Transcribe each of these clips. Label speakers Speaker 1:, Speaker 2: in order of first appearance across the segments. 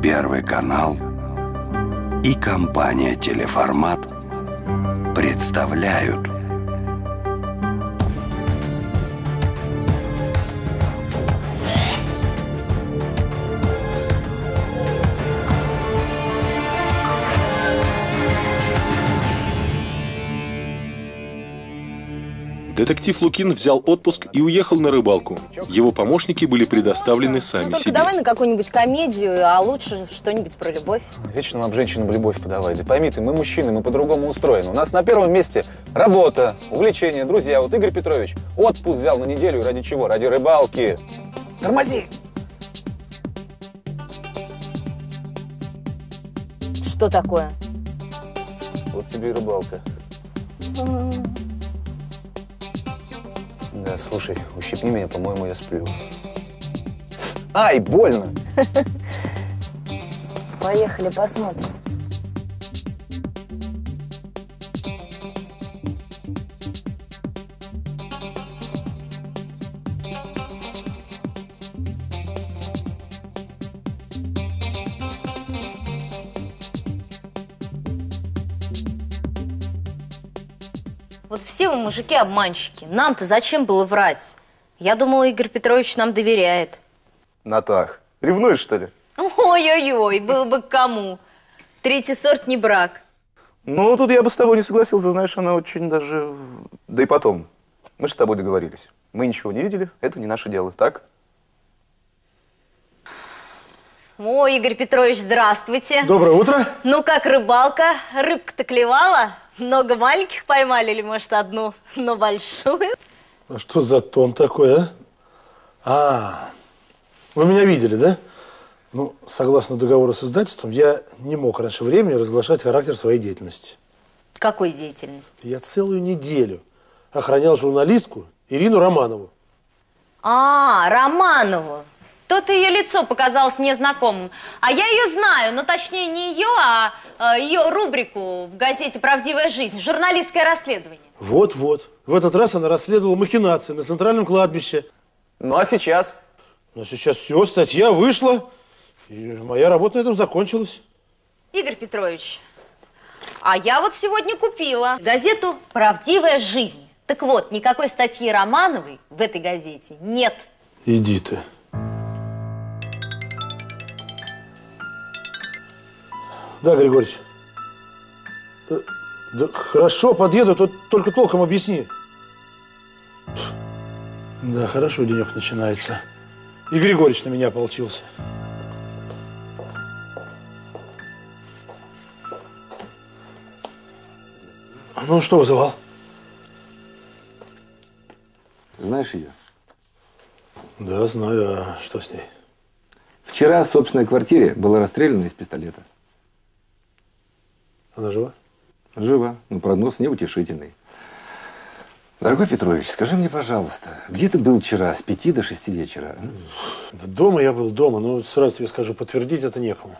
Speaker 1: Первый канал и компания «Телеформат» представляют.
Speaker 2: Детектив Лукин взял отпуск и уехал на рыбалку. Его помощники были предоставлены сами
Speaker 3: только
Speaker 2: себе.
Speaker 3: Давай на какую-нибудь комедию, а лучше что-нибудь про любовь.
Speaker 4: Вечно нам женщинам любовь подавай. Да пойми ты, мы мужчины, мы по-другому устроены. У нас на первом месте работа, увлечения, друзья. Вот Игорь Петрович отпуск взял на неделю. Ради чего? Ради рыбалки. Тормози!
Speaker 3: Что такое?
Speaker 4: Вот тебе и рыбалка. Да, слушай, ущипни меня, по-моему, я сплю. Ай, больно!
Speaker 3: Поехали, посмотрим. Вот все вы, мужики, обманщики. Нам-то зачем было врать? Я думала, Игорь Петрович нам доверяет.
Speaker 4: Натах, ревнуешь, что ли?
Speaker 3: Ой-ой-ой, было бы к кому. Третий сорт не брак.
Speaker 4: Ну, тут я бы с тобой не согласился, знаешь, она очень даже... Да и потом, мы же с тобой договорились. Мы ничего не видели, это не наше дело, так?
Speaker 3: О, Игорь Петрович, здравствуйте.
Speaker 5: Доброе утро.
Speaker 3: Ну, как рыбалка? Рыбка-то клевала? Много маленьких поймали или, может, одну, но большую?
Speaker 5: А что за тон такой, а? Вы меня видели, да? Ну, согласно договору с издательством, я не мог раньше времени разглашать характер своей деятельности.
Speaker 3: Какой деятельности?
Speaker 5: Я целую неделю охранял журналистку Ирину Романову.
Speaker 3: А, Романову. То-то ее лицо показалось мне знакомым. А я ее знаю, но точнее не ее, а ее рубрику в газете «Правдивая жизнь». Журналистское расследование.
Speaker 5: Вот-вот. В этот раз она расследовала махинации на центральном кладбище.
Speaker 4: Ну, а сейчас?
Speaker 5: Но сейчас все, статья вышла, и моя работа на этом закончилась.
Speaker 3: Игорь Петрович, а я вот сегодня купила газету «Правдивая жизнь». Так вот, никакой статьи Романовой в этой газете нет.
Speaker 5: Иди ты. Да, Григорьевич. Да, хорошо, подъеду, только толком объясни. Да, хорошо, денек начинается. И Григорьевич на меня ополчился. Ну, что вызывал?
Speaker 6: Знаешь ее?
Speaker 5: Да, знаю. А что с ней?
Speaker 6: Вчера в собственной квартире была расстреляна из пистолета.
Speaker 5: Она жива?
Speaker 6: Жива, но прогноз неутешительный. Дорогой Петрович, скажи мне, пожалуйста, где ты был вчера с 5 до 6 вечера?
Speaker 5: Да дома я был, дома. Но сразу тебе скажу, подтвердить это некому.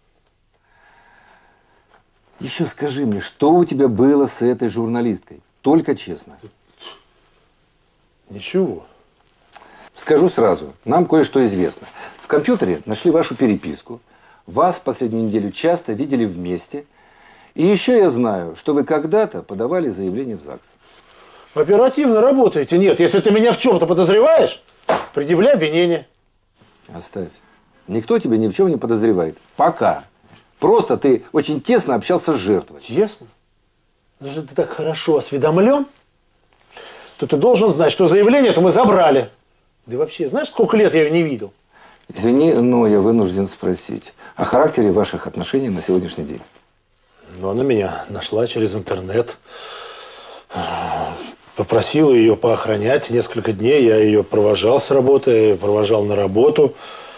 Speaker 6: Еще скажи мне, что у тебя было с этой журналисткой? Только честно.
Speaker 5: Ничего.
Speaker 6: Скажу сразу, нам кое-что известно. В компьютере нашли вашу переписку. Вас последнюю неделю часто видели вместе. И еще я знаю, что вы когда-то подавали заявление в ЗАГС.
Speaker 5: Оперативно работаете. Нет, если ты меня в чем-то подозреваешь, предъявляй обвинение.
Speaker 6: Оставь. Никто тебя ни в чем не подозревает. Пока. Просто ты очень тесно общался с жертвой.
Speaker 5: Тесно? Даже ты так хорошо осведомлен, то ты должен знать, что заявление это мы забрали. Да и вообще, знаешь, сколько лет я ее не видел?
Speaker 6: Извини, но я вынужден спросить о характере ваших отношений на сегодняшний день.
Speaker 5: Но она меня нашла через интернет. Попросила ее поохранять несколько дней. Я ее провожал с работы, провожал на работу.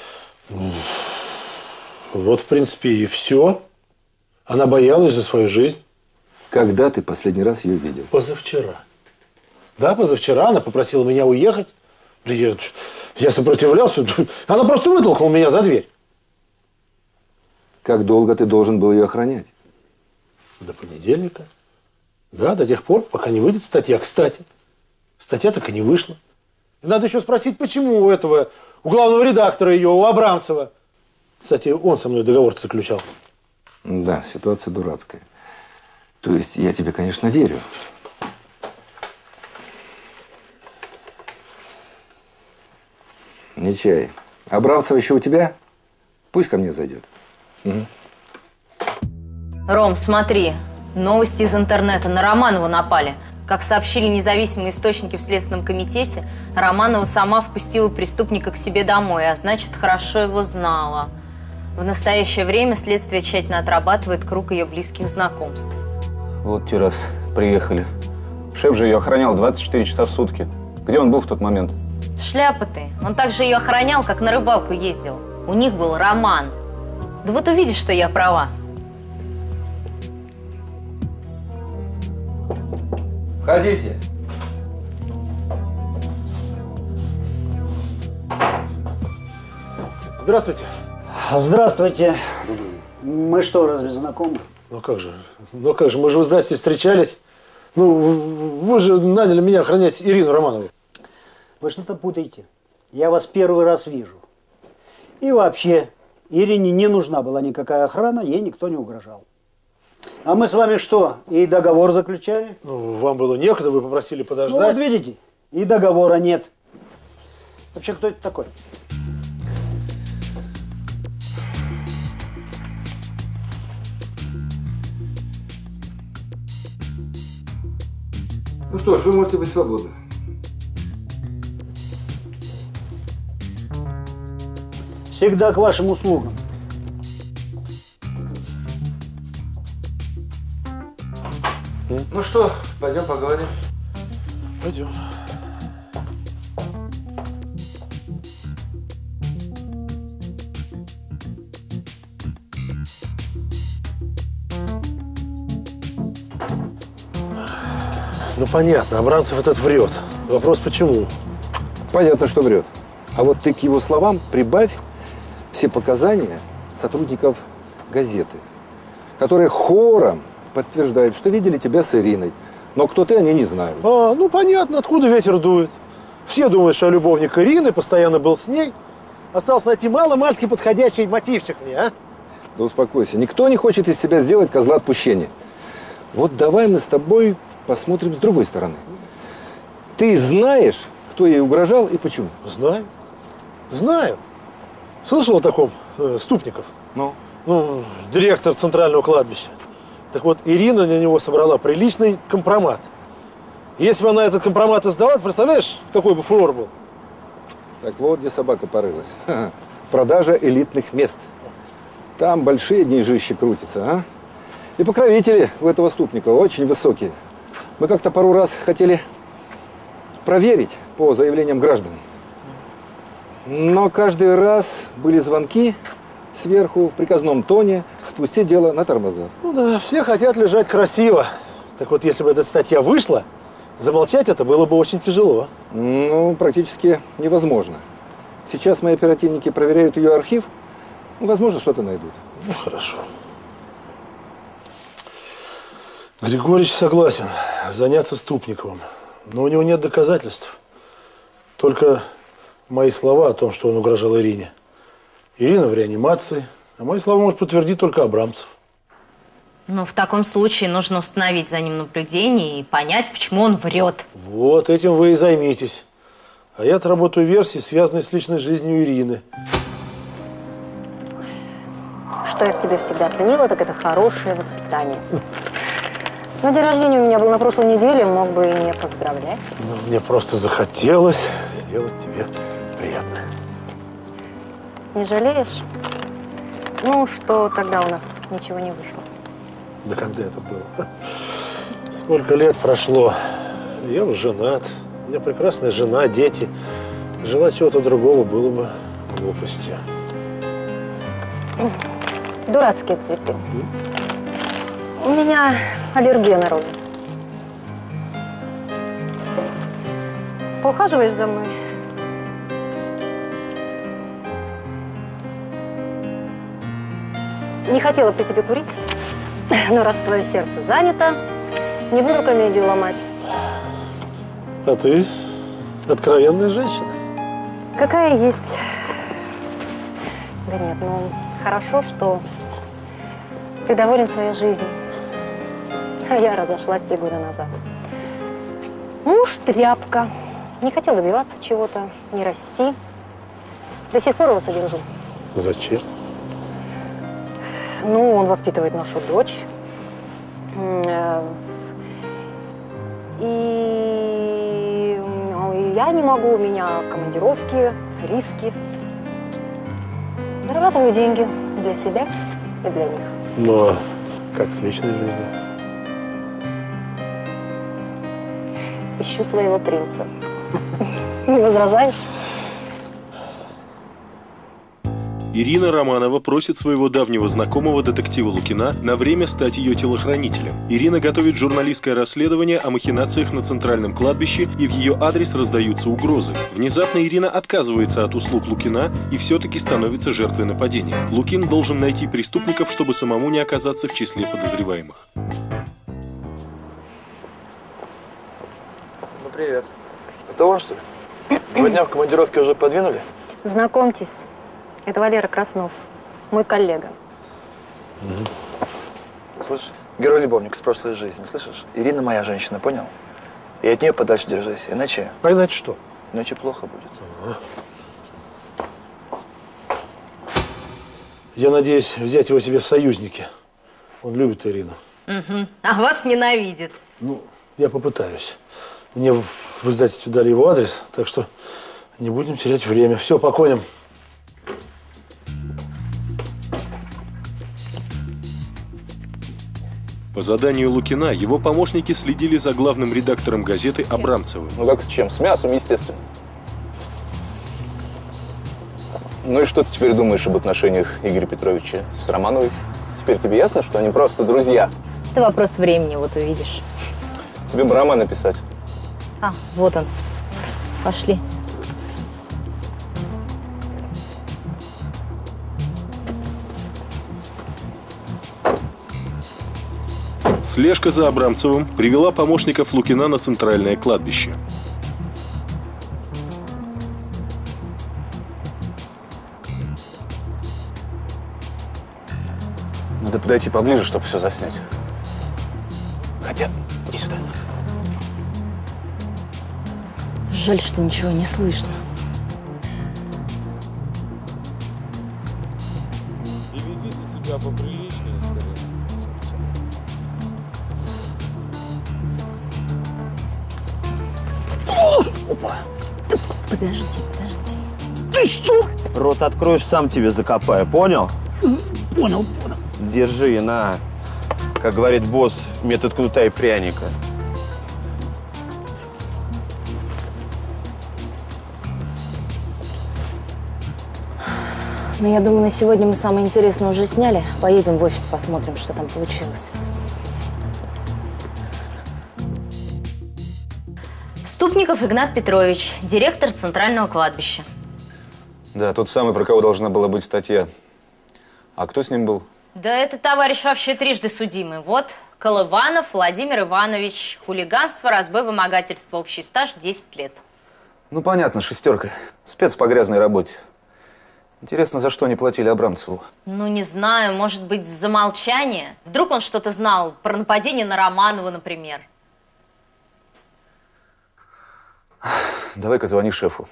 Speaker 5: Вот, в принципе, и все. Она боялась за свою жизнь.
Speaker 6: Когда ты последний раз ее видел?
Speaker 5: Позавчера. Да, позавчера она попросила меня уехать. Да я сопротивлялся. Она просто вытолкнула меня за дверь.
Speaker 6: Как долго ты должен был ее охранять?
Speaker 5: До понедельника. Да, до тех пор, пока не выйдет статья. Кстати, статья так и не вышла. И надо еще спросить, почему у главного редактора ее, у Абрамцева, Кстати, он со мной договор заключал.
Speaker 6: Да, ситуация дурацкая. То есть я тебе, конечно, верю. Не чай. Абрамцева еще у тебя? Пусть ко мне зайдет. Угу.
Speaker 3: Ром, смотри. Новости из интернета. На Романову напали. Как сообщили независимые источники в Следственном комитете, Романова сама впустила преступника к себе домой, а значит, хорошо его знала. В настоящее время следствие тщательно отрабатывает круг ее близких знакомств.
Speaker 4: Вот те раз приехали. Шеф же ее охранял 24 часа в сутки. Где он был в тот момент?
Speaker 3: Шляпа ты. Он также ее охранял, как на рыбалку ездил. У них был роман. Да вот увидишь, что я права.
Speaker 6: Входите.
Speaker 5: Здравствуйте.
Speaker 7: Здравствуйте. Мы что, разве знакомы?
Speaker 5: Ну как же, мы же в издательстве встречались. Ну, вы же наняли меня охранять Ирину Романову.
Speaker 7: Вы что-то путаете. Я вас первый раз вижу. И вообще, Ирине не нужна была никакая охрана, ей никто не угрожал. А мы с вами что, и договор заключали?
Speaker 5: Ну, вам было некогда, вы попросили подождать.
Speaker 7: Ну вот видите, и договора нет. Вообще, кто это такой?
Speaker 6: Ну что ж, вы можете быть свободны.
Speaker 7: Всегда к вашим услугам.
Speaker 6: Ну что, пойдем поговорим.
Speaker 5: Пойдем. Ну понятно, Абрамцев этот врет. Вопрос почему?
Speaker 6: Понятно, что врет. А вот ты к его словам прибавь все показания сотрудников газеты, которые хором подтверждают, что видели тебя с Ириной. Но кто ты, они не знают.
Speaker 5: А, ну понятно, откуда ветер дует. Все думают, что я любовник Ирины, постоянно был с ней. Осталось найти мало-мальски подходящий мотивчик мне, а?
Speaker 6: Да успокойся. Никто не хочет из себя сделать козла отпущения. Вот давай мы с тобой посмотрим с другой стороны. Ты знаешь, кто ей угрожал и почему?
Speaker 5: Знаю. Знаю. Слышал о таком Ступников?
Speaker 6: Ну?
Speaker 5: Ну, директор центрального кладбища. Так вот, Ирина на него собрала приличный компромат. Если бы она этот компромат издала, представляешь, какой бы фурор был?
Speaker 6: Так вот, где собака порылась. Продажа элитных мест. Там большие деньжищи крутятся, а? И покровители у этого Ступникова очень высокие. Мы как-то пару раз хотели проверить по заявлениям граждан. Но каждый раз были звонки сверху в приказном тоне спустить дело на тормоза.
Speaker 5: Ну да, все хотят лежать красиво. Так вот, если бы эта статья вышла, замолчать это было бы очень тяжело.
Speaker 6: Ну, практически невозможно. Сейчас мои оперативники проверяют ее архив. Ну, возможно, что-то найдут.
Speaker 5: Ну, хорошо. Григорьевич согласен заняться Ступниковым, но у него нет доказательств. Только мои слова о том, что он угрожал Ирине. Ирина в реанимации, а мои слова может подтвердить только Абрамцев.
Speaker 3: Ну, в таком случае нужно установить за ним наблюдение и понять, почему он врет.
Speaker 5: Вот этим вы и займитесь. А я отработаю версии, связанные с личной жизнью Ирины.
Speaker 8: Что я в тебе всегда ценила, так это хорошее воспитание. Но день рождения у меня был на прошлой неделе, мог бы и не поздравлять.
Speaker 5: Ну, мне просто захотелось сделать тебе приятное.
Speaker 8: Не жалеешь? Ну, что тогда у нас ничего не вышло.
Speaker 5: Да когда это было? Сколько лет прошло. Я уже женат. У меня прекрасная жена, дети. Желать чего-то другого было бы глупостью.
Speaker 8: Дурацкие цветы. У меня аллергия на розы. Поухаживаешь за мной? Не хотела при тебе курить, но раз твое сердце занято, не буду комедию ломать.
Speaker 5: А ты откровенная женщина.
Speaker 8: Какая есть? Да нет, ну, Хорошо, что ты доволен своей жизнью. А я разошлась 3 года назад. Муж тряпка. Не хотел добиваться чего-то, не расти. До сих пор его содержу.
Speaker 5: Зачем?
Speaker 8: Ну, он воспитывает нашу дочь. И я не могу, у меня командировки, риски. Зарабатываю деньги для себя и для них.
Speaker 5: Ну, а как с личной жизнью?
Speaker 8: Ищу своего принца. Не возражаешь?
Speaker 2: Ирина Романова просит своего давнего знакомого детектива Лукина на время стать ее телохранителем. Ирина готовит журналистское расследование о махинациях на Центральном кладбище, и в ее адрес раздаются угрозы. Внезапно Ирина отказывается от услуг Лукина и все-таки становится жертвой нападения. Лукин должен найти преступников, чтобы самому не оказаться в числе подозреваемых.
Speaker 9: Ну, привет. Это он, что ли? 2 дня в командировке уже подвинули?
Speaker 8: Знакомьтесь. Это Валера Краснов, мой коллега.
Speaker 9: Слышь, герой-любовник с прошлой жизни, слышишь? Ирина моя женщина, понял? И от нее подальше держись, иначе...
Speaker 5: А иначе что?
Speaker 9: Иначе плохо будет.
Speaker 5: Я надеюсь взять его себе в союзники. Он любит Ирину.
Speaker 3: Угу. А вас ненавидит.
Speaker 5: Ну, я попытаюсь. Мне в издательстве дали его адрес, так что не будем терять время. Все, по коням.
Speaker 2: По заданию Лукина его помощники следили за главным редактором газеты Абрамцевым.
Speaker 4: Ну как с чем? С мясом, естественно. Ну и что ты теперь думаешь об отношениях Игоря Петровича с Романовой? Теперь тебе ясно, что они просто друзья?
Speaker 3: Это вопрос времени, вот увидишь.
Speaker 4: Тебе бы роман написать.
Speaker 3: А, вот он. Пошли.
Speaker 2: Слежка за Абрамцевым привела помощников Лукина на Центральное кладбище.
Speaker 4: Надо подойти поближе, чтобы все заснять. Хотя, иди сюда.
Speaker 3: Жаль, что ничего не слышно.
Speaker 2: И ведите себя поприличнее,
Speaker 4: Опа.
Speaker 3: Подожди.
Speaker 10: Ты что? Рот откроешь, сам тебе закопаю, понял?
Speaker 5: Понял.
Speaker 10: Держи, на. Как говорит босс, метод кнута и пряника.
Speaker 3: Ну, я думаю, на сегодня мы самое интересное уже сняли. Поедем в офис, посмотрим, что там получилось. Ступников Игнат Петрович, директор Центрального кладбища.
Speaker 4: Да, тот самый, про кого должна была быть статья. А кто с ним был?
Speaker 3: Да этот товарищ вообще трижды судимый. Вот, Колыванов Владимир Иванович. Хулиганство, разбой, вымогательство. Общий стаж 10 лет.
Speaker 4: Ну, понятно, 6. Спец по грязной работе. Интересно, за что они платили Абрамцеву?
Speaker 3: Ну, не знаю, может быть, за молчание. Вдруг он что-то знал про нападение на Романову, например.
Speaker 4: Давай-ка звони шефу.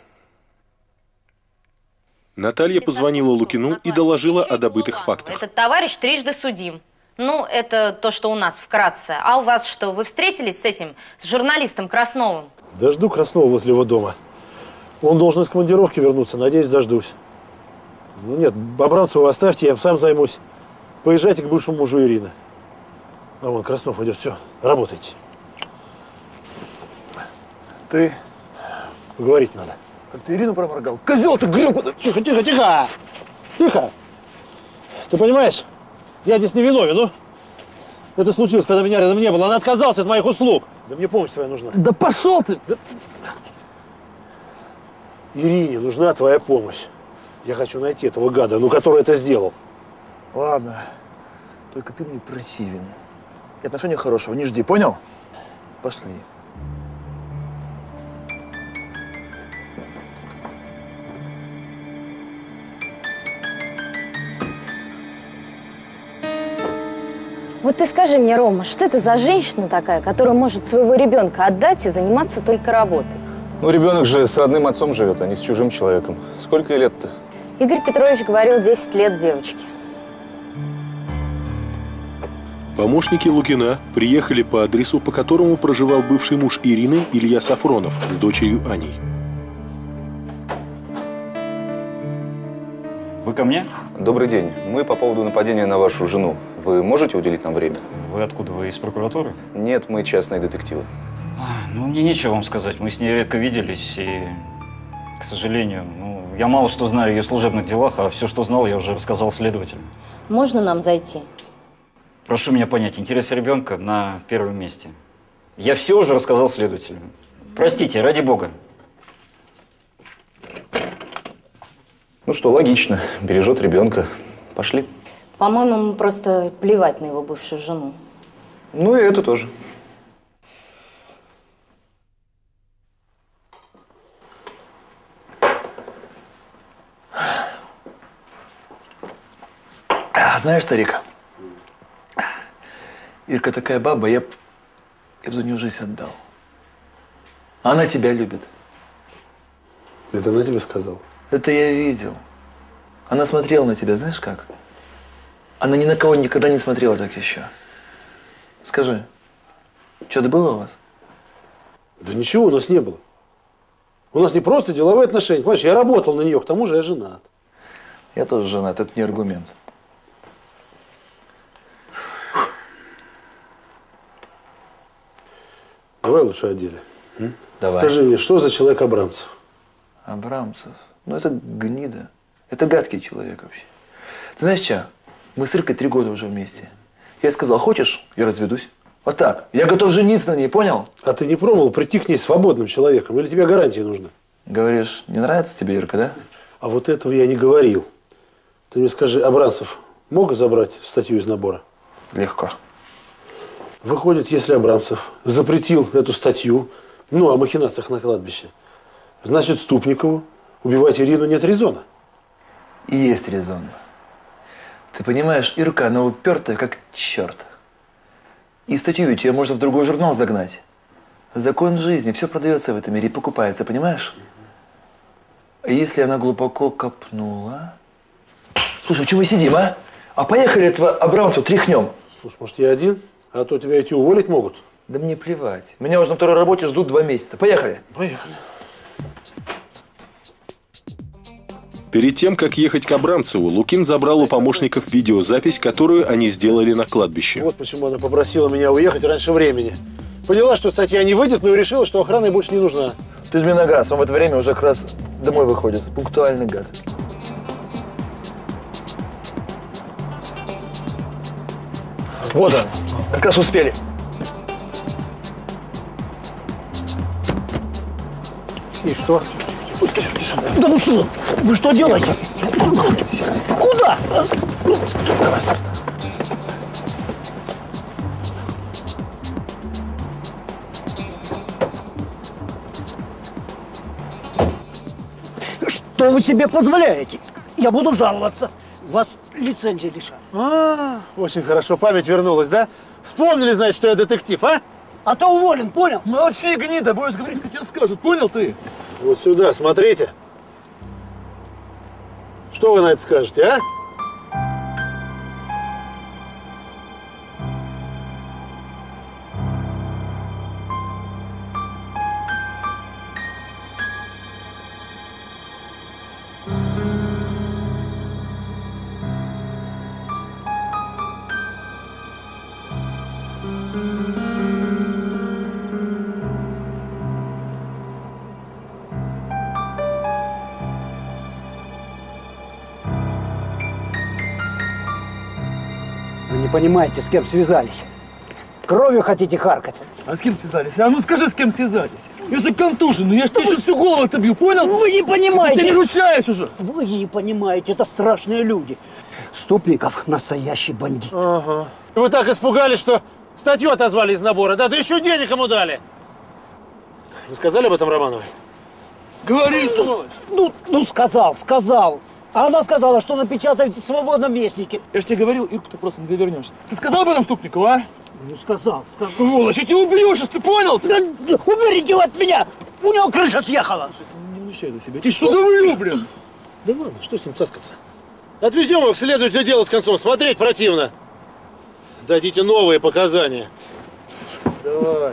Speaker 2: Наталья позвонила Лукину и доложила о добытых фактах.
Speaker 3: Этот товарищ трижды судим. Ну, это то, что у нас вкратце. А у вас что, вы встретились с журналистом Красновым?
Speaker 5: Да жду Краснова возле его дома. Он должен из командировки вернуться, надеюсь, дождусь. Ну нет, Абрамцева оставьте, я им сам займусь. Поезжайте к бывшему мужу Ирины. А вон Краснов идет, все, работайте.
Speaker 9: Ты?
Speaker 5: Поговорить надо.
Speaker 9: Как ты Ирину проморгал? Козел ты гребаный!
Speaker 5: Тихо. Тихо. Ты понимаешь, я здесь не виновен, ну? Это случилось, когда меня рядом не было. Она отказалась от моих услуг. Да мне помощь твоя нужна.
Speaker 9: Да пошел ты!
Speaker 5: Да... Ирине нужна твоя помощь. Я хочу найти этого гада, ну, который это сделал.
Speaker 9: Ладно, только ты мне противен. И отношения хорошего не жди, понял? Пошли.
Speaker 3: Вот ты скажи мне, Рома, что это за женщина такая, которая может своего ребенка отдать и заниматься только работой?
Speaker 4: Ну, ребенок же с родным отцом живет, а не с чужим человеком. Сколько ей лет-то?
Speaker 3: Игорь Петрович говорил, 10 лет девочке.
Speaker 2: Помощники Лукина приехали по адресу, по которому проживал бывший муж Ирины, Илья Сафронов, с дочерью Аней.
Speaker 11: Вы ко мне?
Speaker 4: Добрый день. Мы по поводу нападения на вашу жену. Вы можете уделить нам время?
Speaker 11: Вы откуда? Вы из прокуратуры?
Speaker 4: Нет, мы частные детективы.
Speaker 11: Ну, мне нечего вам сказать. Мы с ней редко виделись, и, к сожалению, я мало что знаю о ее служебных делах, а все, что знал, я уже рассказал следователю.
Speaker 3: Можно нам зайти?
Speaker 11: Прошу меня понять, интересы ребенка на первом месте. Я все уже рассказал следователю. Простите, ради бога.
Speaker 4: Ну что, логично. Бережет ребенка. Пошли.
Speaker 3: По-моему, ему просто плевать на его бывшую жену.
Speaker 4: Ну и это тоже.
Speaker 9: Знаешь, старик, Ирка такая баба, я б за нее жизнь отдал. Она тебя любит.
Speaker 5: Это она тебе сказала?
Speaker 9: Это я видел. Она смотрела на тебя, знаешь как? Она ни на кого никогда не смотрела так еще. Скажи, что-то было у вас?
Speaker 5: Да ничего у нас не было. У нас не просто деловые отношения. Понимаешь, я работал на нее, к тому же я женат.
Speaker 9: Я тоже женат, это не аргумент.
Speaker 5: Давай лучше о деле.
Speaker 9: Давай.
Speaker 5: Скажи мне, что за человек Абрамцев?
Speaker 9: Абрамцев? Ну это гнида. Это гадкий человек вообще. Ты знаешь что? Мы с Иркой 3 года уже вместе. Я сказал, хочешь, я разведусь. Вот так. Я готов жениться на ней, понял?
Speaker 5: А ты не пробовал прийти к ней свободным человеком? Или тебе гарантия нужна?
Speaker 9: Говоришь, не нравится тебе Ирка, да?
Speaker 5: А вот этого я не говорил. Ты мне скажи, Абрамцев мог забрать статью из набора?
Speaker 9: Легко.
Speaker 5: Выходит, если Абрамцев запретил эту статью, о махинациях на кладбище, значит, Ступникову убивать Ирину нет резона.
Speaker 9: И есть резон. Ты понимаешь, Ирка, она упертая, как черт. И статью ведь ее можно в другой журнал загнать. Закон жизни, все продается в этом мире и покупается, понимаешь? А если она глубоко копнула... Слушай, что мы сидим, а? А поехали этого Абрамцева тряхнем.
Speaker 5: Слушай, может, я один? А то тебя эти уволить могут.
Speaker 9: Да мне плевать. Меня уже на второй работе ждут 2 месяца. Поехали.
Speaker 5: Поехали.
Speaker 2: Перед тем, как ехать к Абрамцеву, Лукин забрал у помощников видеозапись, которую они сделали на кладбище.
Speaker 5: Вот почему она попросила меня уехать раньше времени. Поняла, что статья не выйдет, но и решила, что охрана ей больше не нужна.
Speaker 9: Ты жми на газ, он в это время уже как раз домой выходит. Пунктуальный гад. Вот он. Как раз успели.
Speaker 7: И что? Да ну что? Вы что делаете? Куда? Что вы себе позволяете? Я буду жаловаться. Вас лицензии лишат.
Speaker 5: Очень хорошо, память вернулась, да? Вспомнили, значит, что я детектив, а?
Speaker 7: А то уволен, понял?
Speaker 9: Молчи, гнида, будешь говорить, как тебе скажут, понял ты?
Speaker 5: Вот сюда, смотрите. Что вы на это скажете, а?
Speaker 7: Вы не понимаете, с кем связались. Кровью хотите харкать?
Speaker 9: А с кем связались? А ну скажи, с кем связались? Я же контуженный, я же тебе сейчас всю голову отобью, понял?
Speaker 7: Вы не понимаете!
Speaker 9: Ты не ручаешь уже!
Speaker 7: Вы не понимаете, это страшные люди. Ступников настоящий бандит.
Speaker 5: Ага. Вы так испугались, что статью отозвали из набора, да еще денег ему дали. Вы сказали об этом Романовой?
Speaker 9: Говори, сволочь!
Speaker 7: Ну, сказал. А она сказала, что напечатает в «Свободном вестнике».
Speaker 9: Я же тебе говорил, Ирку ты просто не завернешь. Ты сказал об этом Ступникову, а?
Speaker 7: Ну, сказал.
Speaker 9: Сволочь, я тебя убью сейчас, ты понял?
Speaker 7: Да, уберите его от меня! У него крыша съехала!
Speaker 9: Не вещай за себя. Ты что говорю, блин?
Speaker 5: Да ладно, что с ним цаскаться? Отвезем его к следователю, дело с концом. Смотреть противно. Дадите новые показания. Давай.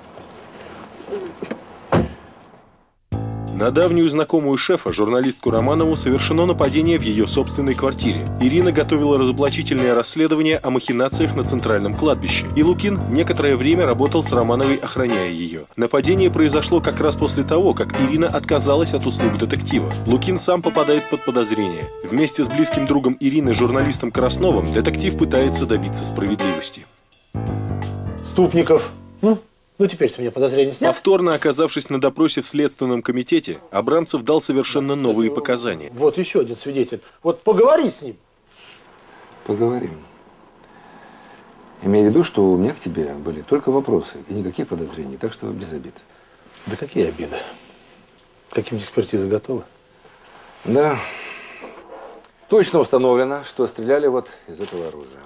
Speaker 2: На давнюю знакомую шефа, журналистку Романову, совершено нападение в ее собственной квартире. Ирина готовила разоблачительное расследование о махинациях на Центральном кладбище. И Лукин некоторое время работал с Романовой, охраняя ее. Нападение произошло как раз после того, как Ирина отказалась от услуг детектива. Лукин сам попадает под подозрение. Вместе с близким другом Ирины, журналистом Красновым, детектив пытается добиться справедливости.
Speaker 5: Ступников. Ну, теперь с меня подозрение снят.
Speaker 2: Повторно оказавшись на допросе в Следственном комитете, Абрамцев дал совершенно новые показания.
Speaker 5: Вот еще один свидетель. Вот поговори с ним.
Speaker 6: Поговорим. Имею в виду, что у меня к тебе были только вопросы и никаких подозрений, так что без обид.
Speaker 5: Да какие обиды? Какие-нибудь экспертизы готовы?
Speaker 6: Да. Точно установлено, что стреляли вот из этого оружия.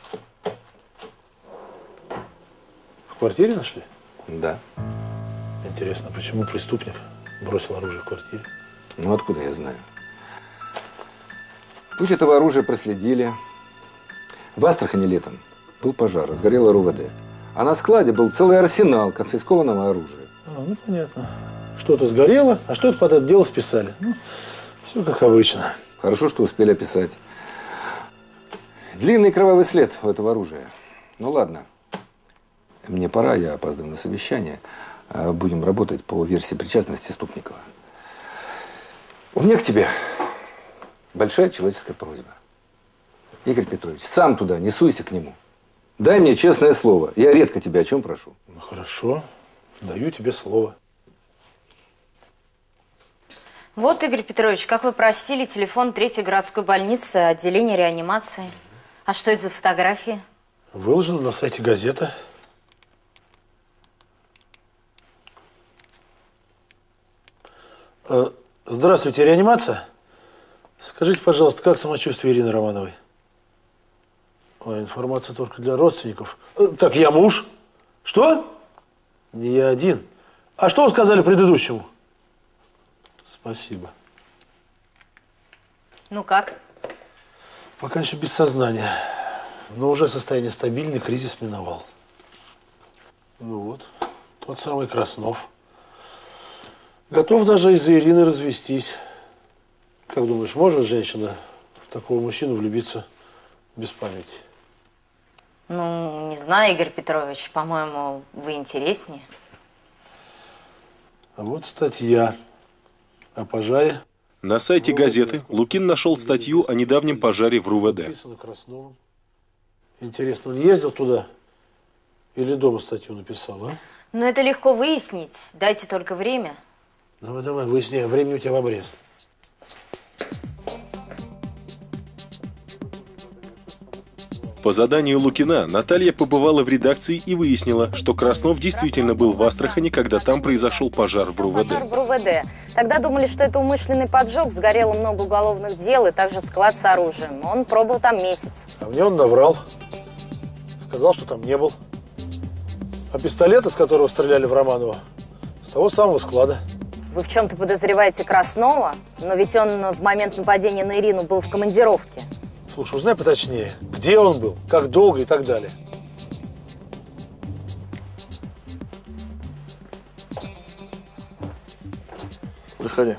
Speaker 5: В квартире нашли?
Speaker 6: Да.
Speaker 5: Интересно, почему преступник бросил оружие в квартире?
Speaker 6: Ну, откуда я знаю? Путь этого оружия проследили. В Астрахани летом был пожар, сгорело РУВД. А на складе был целый арсенал конфискованного оружия.
Speaker 5: Ну, понятно. Что-то сгорело, а что-то под это дело списали. Ну, все как обычно.
Speaker 6: Хорошо, что успели описать. Длинный кровавый след у этого оружия. Ну, ладно. Мне пора, я опаздываю на совещание. Будем работать по версии причастности Ступникова. У меня к тебе большая человеческая просьба. Игорь Петрович, сам туда не суйся к нему. Дай мне честное слово. Я редко тебя о чем прошу.
Speaker 5: Ну, хорошо. Даю тебе слово.
Speaker 3: Вот, Игорь Петрович, как вы просили, телефон 3-й городской больницы, отделение реанимации. А что это за фотографии?
Speaker 5: Выложено на сайте газеты. Здравствуйте, реанимация? Скажите, пожалуйста, как самочувствие Ирины Романовой? Ой, информация только для родственников. Так, я муж. Что? Не я один. А что вы сказали предыдущему? Спасибо.
Speaker 3: Ну как?
Speaker 5: Пока еще без сознания. Но уже состояние стабильное, кризис миновал. Ну вот, тот самый Краснов. Готов даже из-за Ирины развестись. Как думаешь, может женщина в такого мужчину влюбиться без памяти?
Speaker 3: Ну, не знаю, Игорь Петрович, по-моему, вы интереснее.
Speaker 5: А вот статья о пожаре.
Speaker 2: На сайте газеты Лукин нашел статью о недавнем пожаре в РУВД.
Speaker 5: Написано Красновым. Интересно, он ездил туда или дома статью написал, а?
Speaker 3: Ну, это легко выяснить. Дайте только время.
Speaker 5: Давай, выясняй. Времени у тебя в обрез.
Speaker 2: По заданию Лукина Наталья побывала в редакции и выяснила, что Краснов действительно был в Астрахани, когда там произошел пожар в РУВД.
Speaker 8: Пожар в РУВД. Тогда думали, что это умышленный поджог, сгорело много уголовных дел и также склад с оружием. Он пробыл там месяц.
Speaker 5: А мне он наврал. Сказал, что там не был. А пистолет, из которого стреляли в Романова, с того самого склада.
Speaker 8: Вы в чем-то подозреваете Краснова, но ведь он в момент нападения на Ирину был в командировке.
Speaker 5: Слушай, узнай поточнее, где он был, как долго и так далее.
Speaker 9: Заходи.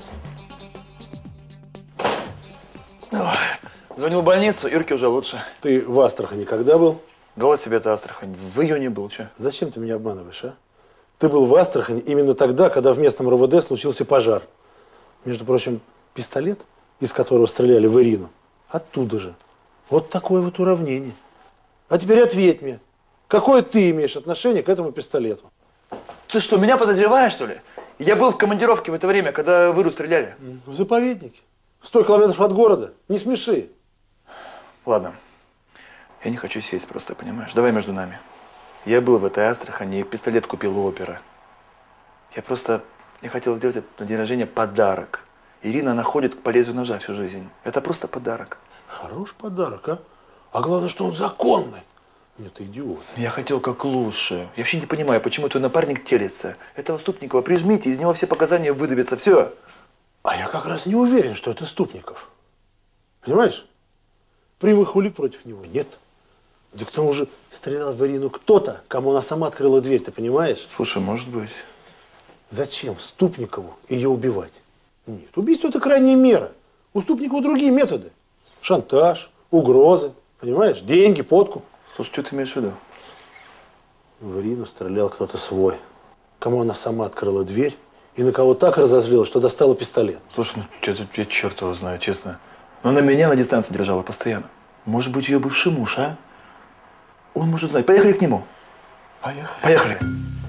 Speaker 9: Звонил в больницу, Ирке уже лучше.
Speaker 5: Ты в Астрахани когда был?
Speaker 9: Далась тебе эта Астрахань. В июне был, что?
Speaker 5: Зачем ты меня обманываешь, а? Ты был в Астрахани именно тогда, когда в местном РУВД случился пожар. Между прочим, пистолет, из которого стреляли в Ирину, оттуда же. Вот такое вот уравнение. А теперь ответь мне, какое ты имеешь отношение к этому пистолету?
Speaker 9: Ты что, меня подозреваешь, что ли? Я был в командировке в это время, когда в Иру стреляли.
Speaker 5: В заповеднике. 100 километров от города. Не смеши.
Speaker 9: Ладно. Я не хочу сесть просто, понимаешь? Давай между нами. Я был в этой Астрахани и пистолет купил у опера. Я хотел сделать на день рождения подарок. Ирина, она ходит по лезвию ножа всю жизнь. Это просто подарок.
Speaker 5: Хорош подарок, а? А главное, что он законный. Нет, ты идиот.
Speaker 9: Я хотел как лучше. Я вообще не понимаю, почему твой напарник телится. Этого Ступникова прижмите, из него все показания выдавятся. Все.
Speaker 5: А я как раз не уверен, что это Ступников. Понимаешь? Прямых улик против него нет. Да к тому же стрелял в Ирину кто-то, кому она сама открыла дверь, ты понимаешь?
Speaker 9: Слушай, может быть.
Speaker 5: Зачем Ступникову ее убивать? Нет, убийство – это крайняя мера. У Ступникова другие методы. Шантаж, угрозы, понимаешь? Деньги, подкуп.
Speaker 9: Слушай, что ты имеешь в виду?
Speaker 5: В Ирину стрелял кто-то свой, кому она сама открыла дверь и на кого так разозлилась, что достала пистолет.
Speaker 9: Слушай, ну я черт его знаю, честно. Но она меня на дистанции держала постоянно. Может быть, ее бывший муж, а? Он может знать. Поехали к нему.
Speaker 5: Поехали.
Speaker 9: Поехали.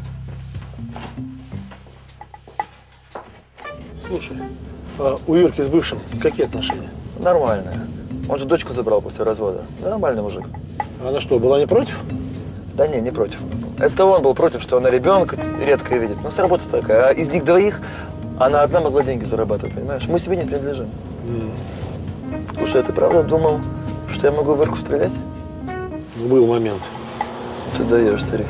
Speaker 5: Слушай, а у Юрки с бывшим какие отношения?
Speaker 9: Нормально. Он же дочку забрал после развода. Нормальный мужик.
Speaker 5: А она что, была не против?
Speaker 9: Да не против. Это он был против, что она ребенка редко видит. Ну, с работы такая. А из них двоих она одна могла деньги зарабатывать, понимаешь? Мы себе не принадлежим. Слушай, а ты правда думал, что я могу в Ирку стрелять?
Speaker 5: Был момент.
Speaker 9: Ты даешь, старик.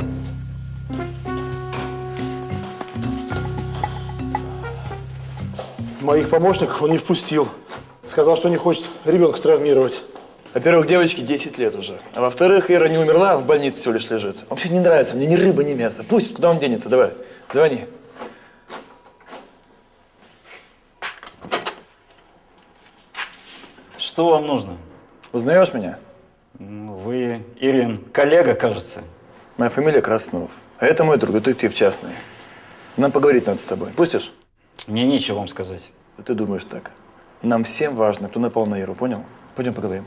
Speaker 5: Моих помощников он не впустил. Сказал, что не хочет ребенка травмировать.
Speaker 9: Во-первых, девочке 10 лет уже. А во-вторых, Ира не умерла, а в больнице всего лишь лежит. Вообще не нравится мне ни рыба, ни мясо. Пусть, куда он денется. Давай, звони.
Speaker 11: Что вам нужно?
Speaker 9: Узнаешь меня?
Speaker 11: Вы, Ирин, коллега, кажется.
Speaker 9: Моя фамилия Краснов. А это мой друг, детектив частный. Нам поговорить надо с тобой. Пустишь?
Speaker 11: Мне нечего вам сказать.
Speaker 9: Ты думаешь так. Нам всем важно, кто напал на Иру, понял? Пойдем поговорим.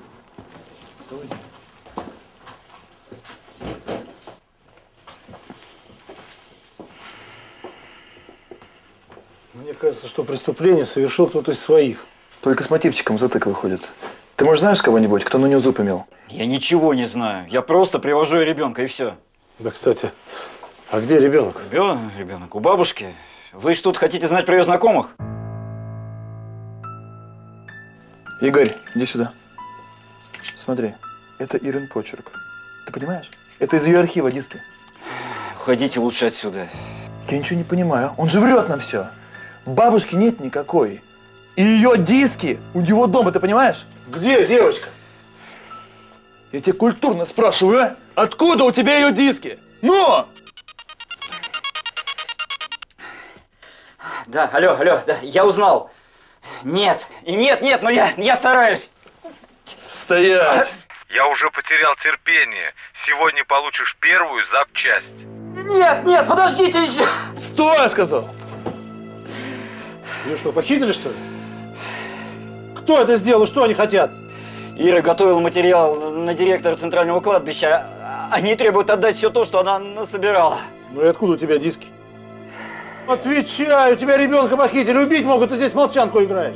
Speaker 5: Мне кажется, что преступление совершил кто-то из своих.
Speaker 9: Только с мотивчиком затык выходит. Ты, может, знаешь кого-нибудь, кто на нее зуб имел?
Speaker 11: Я ничего не знаю. Я просто привожу ребенка, и все.
Speaker 5: Да, кстати, а где ребенок?
Speaker 11: Ребенок у бабушки. Вы что-то хотите знать про ее знакомых?
Speaker 9: Игорь, иди сюда. Смотри, это Ирин почерк. Ты понимаешь? Это из ее архива диски.
Speaker 11: Уходите лучше отсюда.
Speaker 9: Я ничего не понимаю. Он же врет нам все. Бабушки нет никакой. И ее диски у него дома, ты понимаешь?
Speaker 5: Где девочка?
Speaker 9: Я тебя культурно спрашиваю, а? Откуда у тебя ее диски? Ну!
Speaker 11: Да, алло, да, я узнал. Нет, но я стараюсь.
Speaker 9: Стоять!
Speaker 12: Я уже потерял терпение. Сегодня получишь первую запчасть.
Speaker 11: Нет, подождите еще.
Speaker 9: Стой, я сказал.
Speaker 5: Ее что, похитили, что ли? Кто это сделал? Что они хотят?
Speaker 11: Ира готовила материал на директора центрального кладбища. Они требуют отдать все то, что она насобирала.
Speaker 5: Ну и откуда у тебя диски? Отвечай, у тебя ребенка похитили, убить могут, ты здесь в молчанку играешь.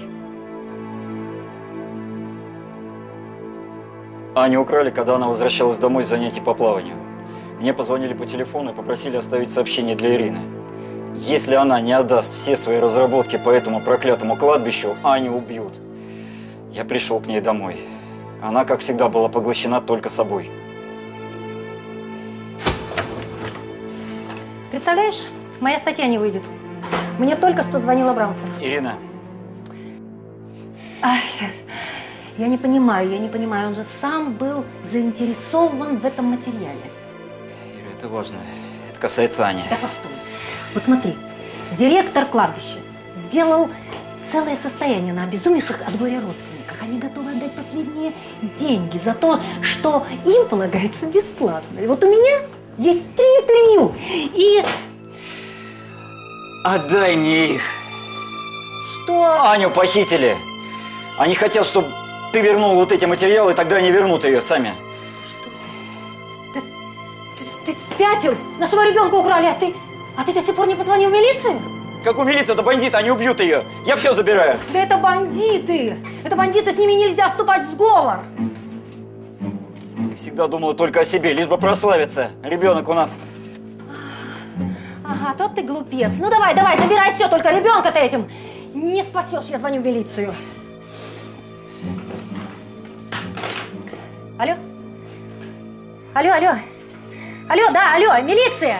Speaker 11: Аню украли, когда она возвращалась домой с занятий по плаванию. Мне позвонили по телефону и попросили оставить сообщение для Ирины. Если она не отдаст все свои разработки по этому проклятому кладбищу, Аню убьют. Я пришел к ней домой. Она, как всегда, была поглощена только собой.
Speaker 8: Представляешь, моя статья не выйдет. Мне только что звонил Абрамцев.
Speaker 11: Ирина.
Speaker 8: Ай, я не понимаю, он же сам был заинтересован в этом материале.
Speaker 11: Ира, это важно. Это касается Ани.
Speaker 8: Да постой. Вот смотри, директор кладбища сделал целое состояние на обезумевших от горя родственниках. Они готовы отдать последние деньги за то, что им полагается бесплатно. И вот у меня есть 3 интервью. И…
Speaker 11: Отдай мне их.
Speaker 8: Что?
Speaker 11: Аню похитили. Они хотят, чтобы ты вернул вот эти материалы, и тогда они вернут ее сами.
Speaker 8: Что? Ты спятил? Нашего ребенка украли, а ты до сих пор не позвонил в милицию?
Speaker 11: Какую милицию? Это бандиты, они убьют ее. Я все забираю.
Speaker 8: Да это бандиты! Это бандиты, с ними нельзя вступать в сговор.
Speaker 11: Ты всегда думала только о себе, лишь бы прославиться. Ребенок у нас.
Speaker 8: Ага, тот ты глупец. Ну давай, забирай все, только ребенка-то этим Не спасешь, я звоню в милицию. Алло? Алло, алло. Алло, да, алло, милиция.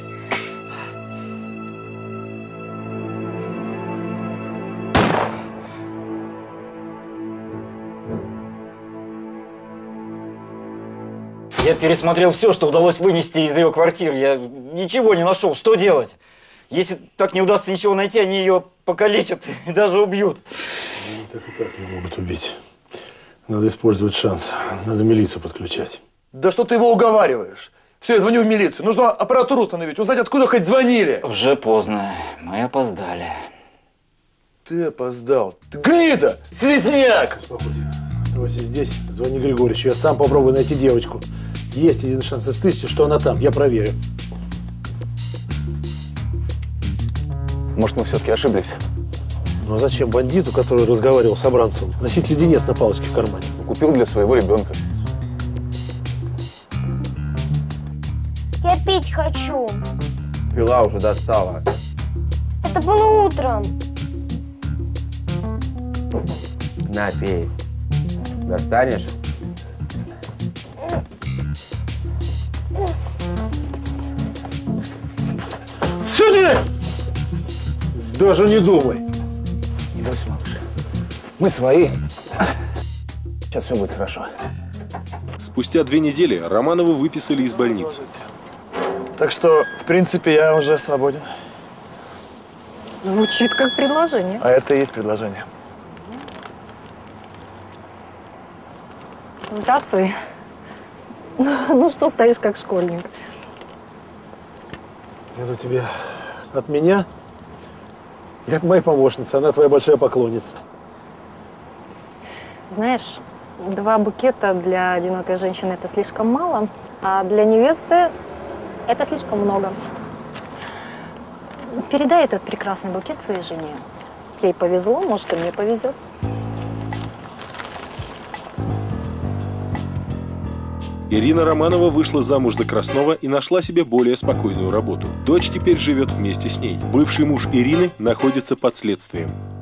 Speaker 11: Я пересмотрел все, что удалось вынести из ее квартиры. Я ничего не нашел. Что делать? Если так не удастся ничего найти, они ее покалечат и даже убьют.
Speaker 5: Они так и так не могут убить. Надо использовать шанс. Надо милицию подключать.
Speaker 9: Да что ты его уговариваешь? Все, я звоню в милицию. Нужно аппаратуру установить, узнать, откуда хоть звонили.
Speaker 11: Уже поздно. Мы опоздали.
Speaker 9: Ты опоздал. Ты гнида! Слизняк!
Speaker 5: Успокойся. Оставайся здесь. Звони Григорьевичу. Я сам попробую найти девочку. Есть один шанс из 1000, что она там. Я проверю.
Speaker 4: Может, мы все-таки ошиблись?
Speaker 5: Ну а зачем бандиту, который разговаривал с Абрамцевым, носить леденец на палочке в кармане?
Speaker 4: Купил для своего ребенка.
Speaker 13: Я пить хочу.
Speaker 10: Пила уже достала.
Speaker 13: Это было утром.
Speaker 10: На, пей. Достанешь?
Speaker 5: Сюда! Даже не думай.
Speaker 4: Не бойся, малыш. Мы свои. Сейчас все будет хорошо.
Speaker 2: Спустя 2 недели Романову выписали из больницы.
Speaker 9: Так что, в принципе, я уже свободен.
Speaker 8: Звучит как предложение.
Speaker 9: А это и есть предложение.
Speaker 8: Здравствуй. Ну что стоишь как школьник?
Speaker 5: Это тебе от меня и от моей помощницы. Она твоя большая поклонница.
Speaker 8: Знаешь, 2 букета для одинокой женщины – это слишком мало, а для невесты это слишком много. Передай этот прекрасный букет своей жене. Ей повезло, может, и мне повезет.
Speaker 2: Ирина Романова вышла замуж за Краснова и нашла себе более спокойную работу. Дочь теперь живет вместе с ней. Бывший муж Ирины находится под следствием.